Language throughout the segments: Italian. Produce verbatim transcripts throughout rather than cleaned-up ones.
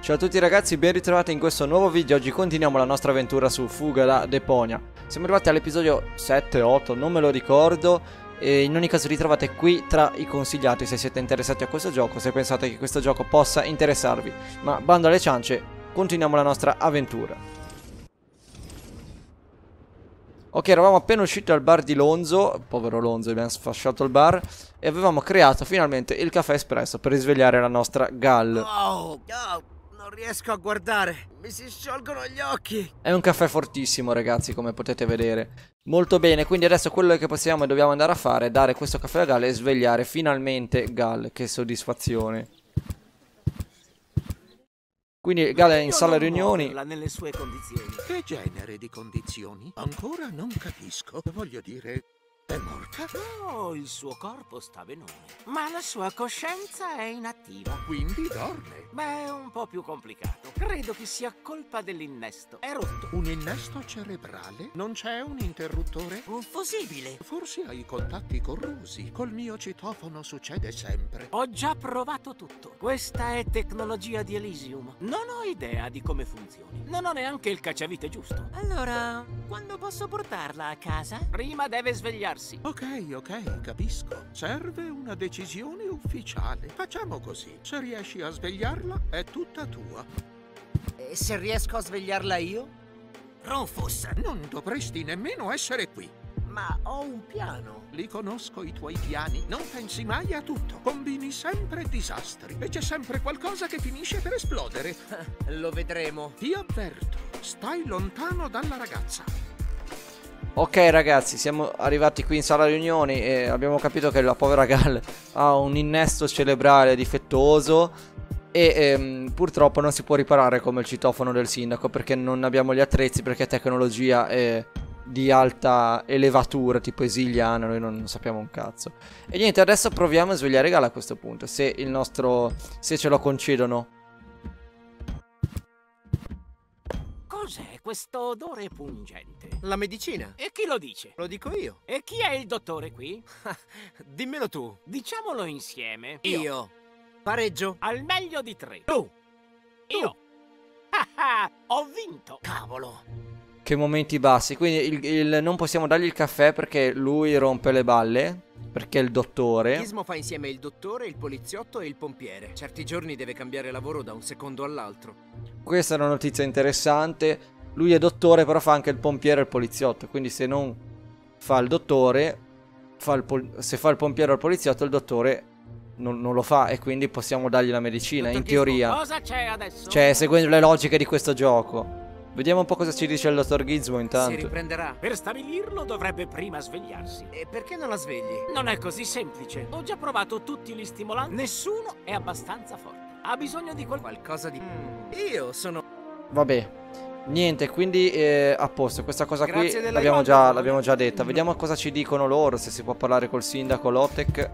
Ciao a tutti ragazzi, ben ritrovati in questo nuovo video. Oggi continuiamo la nostra avventura su Fuga da Deponia. Siamo arrivati all'episodio sette otto, non me lo ricordo. E in ogni caso ritrovate qui tra i consigliati se siete interessati a questo gioco, se pensate che questo gioco possa interessarvi. Ma bando alle ciance, continuiamo la nostra avventura. Ok, eravamo appena usciti dal bar di Lonzo, povero Lonzo, abbiamo sfasciato il bar e avevamo creato finalmente il caffè espresso per risvegliare la nostra Gal. Oh, oh, non riesco a guardare, mi si sciolgono gli occhi. È un caffè fortissimo ragazzi, come potete vedere. Molto bene, quindi adesso quello che possiamo e dobbiamo andare a fare è dare questo caffè a Gal e svegliare finalmente Gal. Che soddisfazione. Quindi Gal è in sala riunioni. Nelle sue condizioni. Che genere di condizioni? Ancora non capisco. Voglio dire, è morta? No, il suo corpo sta benone, ma la sua coscienza è inattiva. Quindi dorme. Beh, è un po' più complicato. Credo che sia colpa dell'innesto. È rotto. Un innesto cerebrale? Non c'è un interruttore? Un fusibile. Forse hai i contatti corrosi. Col mio citofono succede sempre. Ho già provato tutto. Questa è tecnologia di Elysium. Non ho idea di come funzioni. Non ho neanche il cacciavite giusto. Allora, quando posso portarla a casa? Prima deve svegliarsi. Ok, ok, capisco. Serve una decisione ufficiale. Facciamo così. Se riesci a svegliarla, è tutta tua. E se riesco a svegliarla io? Rufus! Non dovresti nemmeno essere qui. Ma ho un piano. Li conosco i tuoi piani. Non pensi mai a tutto. Combini sempre disastri. E c'è sempre qualcosa che finisce per esplodere. Lo vedremo. Ti avverto. Stai lontano dalla ragazza. Ok ragazzi, siamo arrivati qui in sala riunioni e abbiamo capito che la povera Gal ha un innesto cerebrale difettoso e ehm, purtroppo non si può riparare come il citofono del sindaco perché non abbiamo gli attrezzi, perché è tecnologia è di alta elevatura tipo esiliana, noi non sappiamo un cazzo. E niente, adesso proviamo a svegliare Gal a questo punto, se il nostro, se ce lo concedono. Cos'è questo odore pungente? La medicina? E chi lo dice? Lo dico io. E chi è il dottore qui? Dimmelo tu. Diciamolo insieme. Io. Pareggio. Al meglio di tre. Tu. Io. Ah ah, ho vinto. Cavolo. Che momenti bassi. Quindi il, il, non possiamo dargli il caffè perché lui rompe le balle, perché è il dottore. Gizmo fa insieme il dottore, il poliziotto e il pompiere. Certi giorni deve cambiare lavoro da un secondo all'altro. Questa è una notizia interessante. Lui è dottore però fa anche il pompiere e il poliziotto. Quindi se non fa il dottore fa il se fa il pompiere o il poliziotto, il dottore non, non lo fa. E quindi possiamo dargli la medicina. Dottor in teoria. Cosa c'è adesso? Cioè seguendo le logiche di questo gioco. Vediamo un po' cosa ci dice il dottor Gizmo intanto. Si riprenderà. Per stabilirlo dovrebbe prima svegliarsi. E perché non la svegli? Non è così semplice. Ho già provato tutti gli stimolanti. Nessuno è abbastanza forte. Ha bisogno di qual qualcosa di... Mm. Io sono... Vabbè. Niente, quindi eh, a posto. Questa cosa qui Grazie della l'abbiamo aiuto. già, l'abbiamo già detta. Vediamo cosa ci dicono loro. Se si può parlare col sindaco Lotek.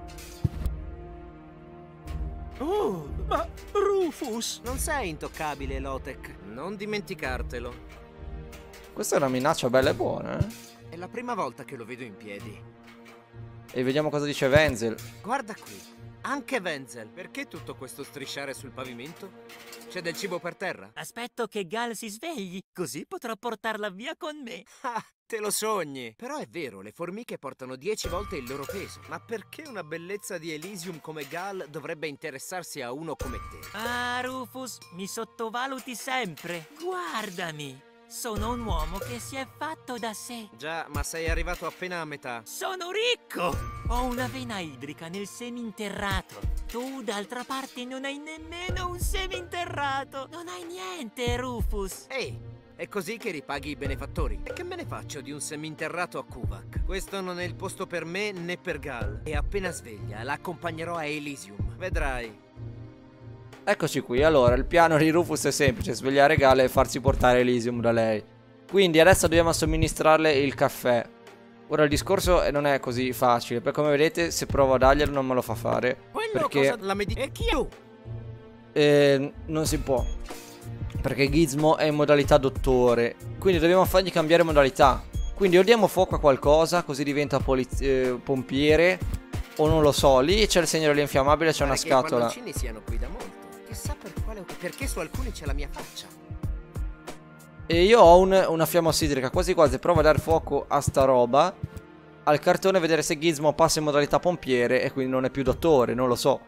Oh, ma Rufus! Non sei intoccabile, Lotek. Non dimenticartelo. Questa è una minaccia bella e buona, eh? È la prima volta che lo vedo in piedi. E vediamo cosa dice Wenzel. Guarda qui. Anche Wenzel. Perché tutto questo strisciare sul pavimento? C'è del cibo per terra? Aspetto che Gal si svegli, così potrò portarla via con me. Ah, te lo sogni. Però è vero, le formiche portano dieci volte il loro peso. Ma perché una bellezza di Elysium come Gal dovrebbe interessarsi a uno come te? Ah, Rufus, mi sottovaluti sempre. Guardami, sono un uomo che si è fatto da sé. Già, ma sei arrivato appena a metà. Sono ricco! Ho una vena idrica nel seminterrato. Tu, d'altra parte, non hai nemmeno un seminterrato. Non hai niente, Rufus. Ehi, è così che ripaghi i benefattori. E che me ne faccio di un seminterrato a Kuvak? Questo non è il posto per me né per Gal. E appena sveglia, la accompagnerò a Elysium. Vedrai. Eccoci qui, allora il piano di Rufus è semplice, svegliare Gal e farsi portare Elysium da lei. Quindi adesso dobbiamo somministrarle il caffè. Ora il discorso non è così facile, perché come vedete se provo a darglielo non me lo fa fare. Quello perché cosa... la medicina. E chi è? eh, non si può. Perché Gizmo è in modalità dottore. Quindi dobbiamo fargli cambiare modalità. Quindi o diamo fuoco a qualcosa, così diventa eh, pompiere. O non lo so, lì c'è il segno dell'infiammabile, c'è una scatola. I palloncini siano qui da molto. Chissà per quale occasione. perché su alcuni c'è la mia faccia. E io ho un, una fiamma ossidrica, quasi quasi provo a dare fuoco a sta roba al cartone, vedere se Gizmo passa in modalità pompiere e quindi non è più dottore, non lo so.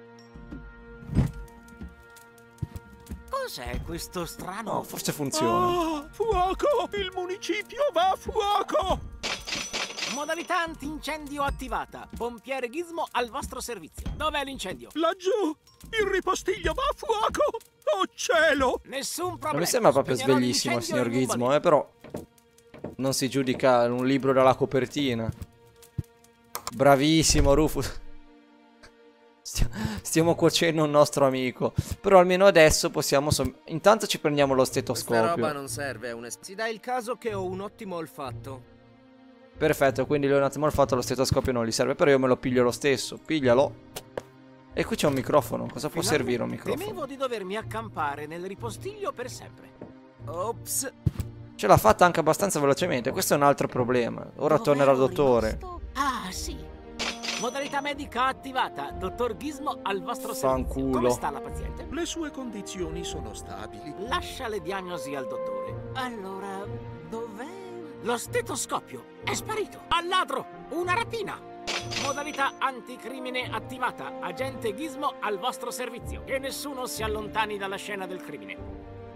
Cos'è questo strano? No, forse funziona. Ah, fuoco! Il municipio va a fuoco! Modalità antincendio attivata. Pompiere Gizmo al vostro servizio. Dov'è l'incendio? Laggiù! Il ripostiglio va a fuoco! Oh cielo! Nessun problema. Non mi sembra proprio Spegnerò sveglissimo il l'incendio signor in un Gizmo, baleno. eh, però non si giudica un libro dalla copertina. Bravissimo Rufus. Stia- Stiamo cuocendo un nostro amico. Però almeno adesso possiamo... som- Intanto ci prendiamo lo Questa roba stetoscopio. non serve a un es- Si dà il caso che ho un ottimo olfatto. Perfetto, quindi lui un attimo il fatto lo stetoscopio non gli serve. Però io me lo piglio lo stesso. Piglialo. E qui c'è un microfono. Cosa può Finalmente servire un microfono? Temevo di dovermi accampare nel ripostiglio per sempre. Ops. Ce l'ha fatta anche abbastanza velocemente. Questo è un altro problema. Ora Dove tornerà il ero dottore. rimasto? Ah, sì. Modalità medica attivata. Dottor Gizmo al vostro Fanculo. servizio. Come sta la paziente? Le sue condizioni sono stabili. Lascia le diagnosi al dottore. Allora, dov'è? Lo stetoscopio è sparito. Al ladro! Una rapina! Modalità anticrimine attivata. Agente Gizmo al vostro servizio. Che nessuno si allontani dalla scena del crimine.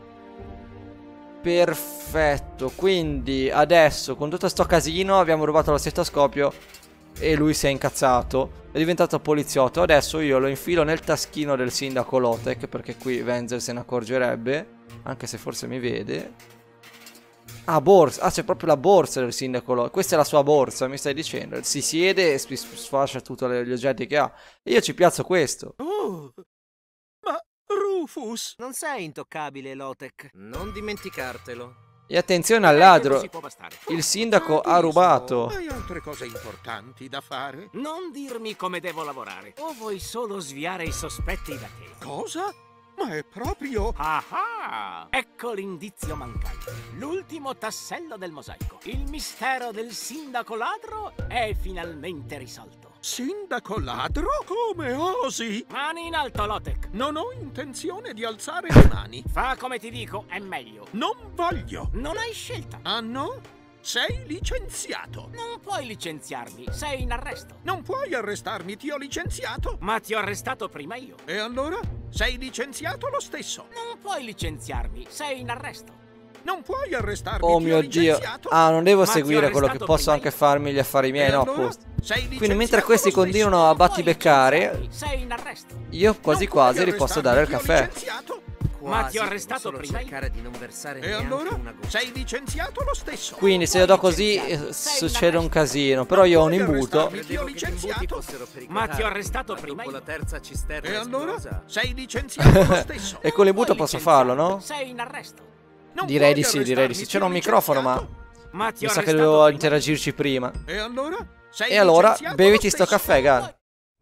Perfetto, quindi adesso con tutto sto casino abbiamo rubato lo stetoscopio e lui si è incazzato, è diventato poliziotto. Adesso io lo infilo nel taschino del sindaco Lotek, perché qui Wenzel se ne accorgerebbe, anche se forse mi vede. Ah, borsa, ah c'è proprio la borsa del sindaco Lotek, questa è la sua borsa, mi stai dicendo. Si siede e sfascia tutti gli oggetti che ha e io ci piazzo questo. Oh! Ma Rufus! Non sei intoccabile, Lotek. Non dimenticartelo. E attenzione al Direi che ladro, così può bastare. il sindaco ha rubato. Hai altre cose importanti da fare? Non dirmi come devo lavorare. O vuoi solo sviare i sospetti da te? Cosa? Ma è proprio... Ah ah! Ecco l'indizio mancante. L'ultimo tassello del mosaico. Il mistero del sindaco ladro è finalmente risolto. Sindaco ladro? Come osi? Mani in alto, Lotek. Non ho intenzione di alzare le mani. Fa come ti dico, è meglio. Non voglio. Non hai scelta. Ah no? Sei licenziato. Non puoi licenziarmi, sei in arresto. Non puoi arrestarmi, ti ho licenziato. Ma ti ho arrestato prima io. E allora? Sei licenziato lo stesso. Non puoi licenziarmi, sei in arresto. Non puoi arrestarmi, Oh ti mio ho Dio. licenziato. Ah, non devo Ma ti ho seguire quello che arrestato posso prima anche io. farmi gli affari miei, E no, allora? apposta. Sei Quindi licenziato mentre questi lo stesso. continuano a Non puoi battibeccare, licenziarmi, sei in arresto. io quasi Non puoi quasi gli posso dare il arrestarmi, ti ho caffè. licenziato. Ma ti ho Quasi, devo arrestato solo prima io. cercare di non versare E neanche allora? una goccia. Sei licenziato lo stesso. Quindi se io do così eh, succede un casino. Però io ho un imbuto. Ti ho Credevo che gli licenziato. imbuti fossero per i Ma ti ho catarri, arrestato ma prima dopo io. la terza cisterna E allora? esplosa. Sei licenziato lo stesso. E con l'imbuto Non puoi posso farlo, no? licenziarmi, sei in arresto. Non Direi puoi di sì, direi di sì. arrestarmi, C'era un ti ho microfono, ma licenziato. Ma ti mi ho sa che arrestato dovevo prima. interagirci prima. E allora? Sei E allora licenziato beviti lo sto stesso. caffè, Gal.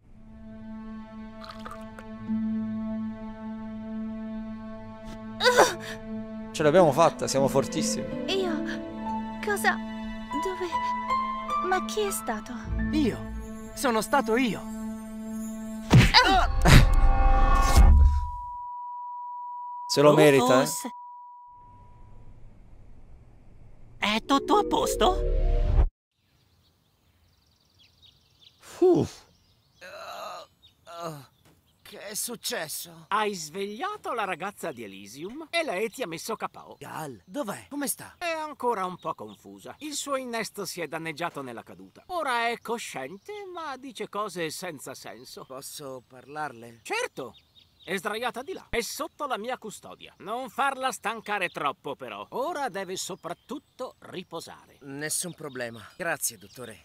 Ce l'abbiamo fatta, siamo fortissimi. Io... cosa... dove... ma chi è stato? Io. Sono stato io. Se lo merita, eh. Rufus? È tutto a posto? Uff. Oh, che è successo? Hai svegliato la ragazza di Elysium e lei ti ha messo K O. Gal, dov'è? Come sta? È ancora un po' confusa. Il suo innesto si è danneggiato nella caduta. Ora è cosciente, ma dice cose senza senso. Posso parlarle? Certo! È sdraiata di là. È sotto la mia custodia. Non farla stancare troppo, però. Ora deve soprattutto riposare. Nessun problema. Grazie, dottore.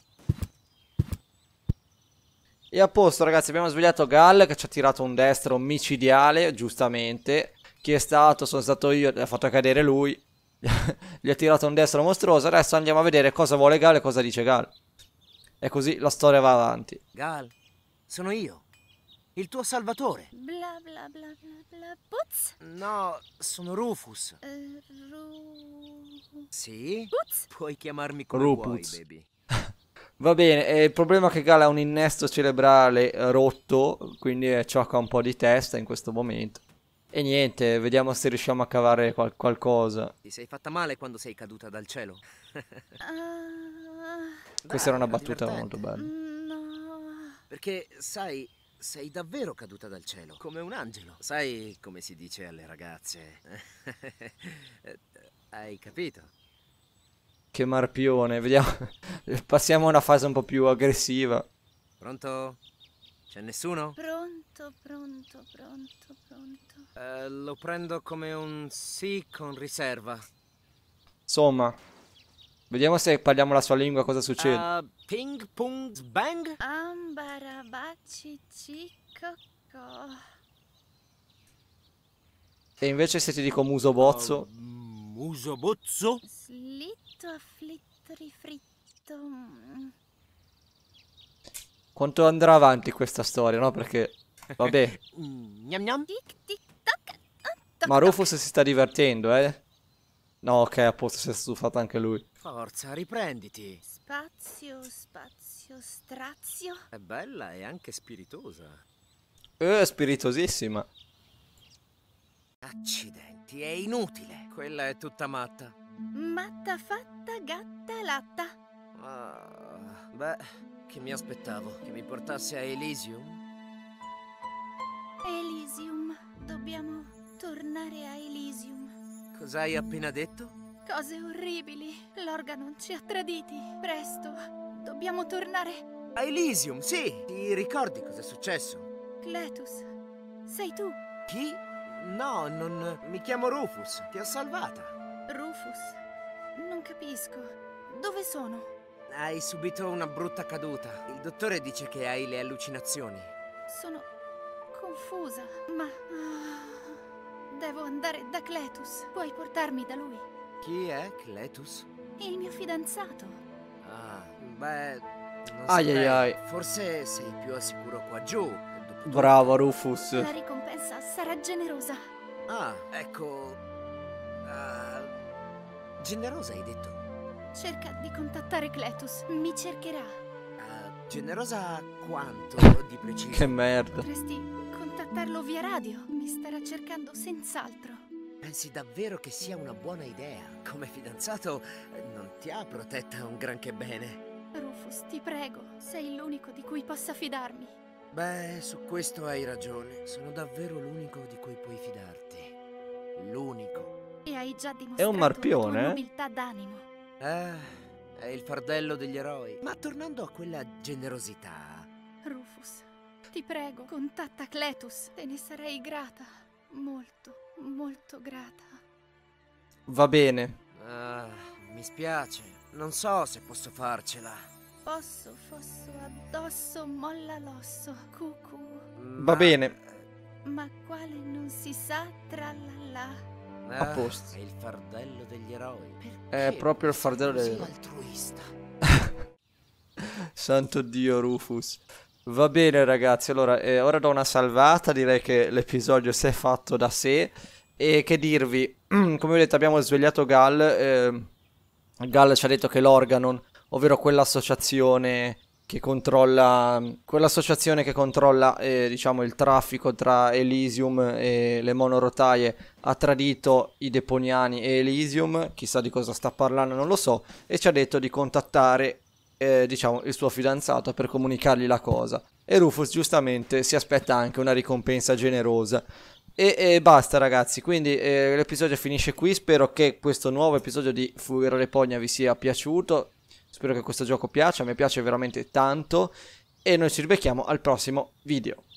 E a posto, ragazzi, abbiamo svegliato Gal che ci ha tirato un destro micidiale, giustamente. Chi è stato? Sono stato io, l'ha fatto cadere lui. Gli ha tirato un destro mostruoso. Adesso andiamo a vedere cosa vuole Gal e cosa dice Gal. E così la storia va avanti. Gal, sono io. Il tuo salvatore. Bla bla bla bla bla... Putz? No, sono Rufus. Eh, Ru... Sì? Putz? Puoi chiamarmi come Rupuz. vuoi, baby. Va bene, eh, il problema è che Gal ha un innesto cerebrale eh, rotto, quindi eh, ciocca un po' di testa in questo momento. E niente, vediamo se riusciamo a cavare qual qualcosa. Ti sei fatta male quando sei caduta dal cielo? Uh, Questa era una era battuta divertente. molto bella. no. Perché, sai, sei davvero caduta dal cielo, come un angelo. Sai come si dice alle ragazze? Hai capito? Che marpione, vediamo. Passiamo a una fase un po' più aggressiva. Pronto? C'è nessuno? Pronto, pronto, pronto, pronto. Eh, lo prendo come un sì con riserva. Insomma, vediamo se parliamo la sua lingua cosa succede. Uh, ping pong bang? Ambarabaci cicocco. E invece se ti dico muso bozzo, Muso bozzo? Slitto afflittri fritto. mm. quanto andrà avanti questa storia, no? Perché, vabbè, Mm, Gnam gnam? Tic tic toc. ah, toc, ma toc. Rufus si sta divertendo, eh? No, ok, a posto, si è stufato anche lui. Forza, riprenditi. Spazio, spazio, strazio. È bella e anche spiritosa. Eh, spiritosissima. Accidenti, è inutile. Quella è tutta matta. Matta fatta, gatta latta. Ah, beh, che mi aspettavo? Che mi portasse a Elysium? Elysium. Dobbiamo tornare a Elysium. Cos'hai appena detto? Cose orribili. L'organo ci ha traditi. Presto. Dobbiamo tornare. A Elysium, sì! Ti ricordi cos'è successo? Cletus. Sei tu, Chi? No, non... Mi chiamo Rufus. Ti ho salvata. Rufus. Non capisco. Dove sono? Hai subito una brutta caduta. Il dottore dice che hai le allucinazioni. Sono confusa, ma... ah, devo andare da Cletus. Puoi portarmi da lui? Chi è Cletus? Il mio fidanzato. Ah, beh... Non Ai saprei. ai ai. Forse sei più al sicuro qua giù. e dopotutto- Bravo, Rufus. La ricompensa sarà generosa. Ah, ecco... ah, generosa hai detto? Cerca di contattare Cletus. Mi cercherà. Ah, generosa quanto di preciso? Che merda. Potresti contattarlo via radio. Mi starà cercando senz'altro. Pensi davvero che sia una buona idea? Come fidanzato eh, non ti ha protetta un granché bene. Rufus, ti prego. Sei l'unico di cui possa fidarmi. Beh, su questo hai ragione. Sono davvero l'unico di cui puoi fidarti. L'unico. E hai già dimostrato È un marpione, la tua eh? nobiltà d'animo. Ah, è il fardello degli eroi. Ma tornando a quella generosità... Rufus, ti prego, contatta Cletus. Te ne sarei grata. Molto, molto grata. Va bene. Ah, mi spiace. Non so se posso farcela. Posso, fosso, addosso, molla l'osso, cucù. Va bene. Ma quale non si sa, tralala. Ah, A posto. È il fardello degli eroi. È Perché proprio il sei fardello così degli eroi. altruista. Santo Dio, Rufus. Va bene, ragazzi. Allora, eh, ora do una salvata. Direi che l'episodio si è fatto da sé. E che dirvi, come ho detto, abbiamo svegliato Gal. Eh, Gal ci ha detto che l'Organon, ovvero quell'associazione che controlla, quell'associazione che controlla, eh, diciamo, il traffico tra Elysium e le monorotaie, ha tradito i Deponiani e Elysium. Chissà di cosa sta parlando, non lo so. E ci ha detto di contattare, eh, diciamo, il suo fidanzato per comunicargli la cosa. E Rufus giustamente si aspetta anche una ricompensa generosa. E, e basta, ragazzi, quindi eh, l'episodio finisce qui. Spero che questo nuovo episodio di Fughero Lepogna vi sia piaciuto. Spero che questo gioco piaccia, a me piace veramente tanto. E noi ci ribecchiamo al prossimo video.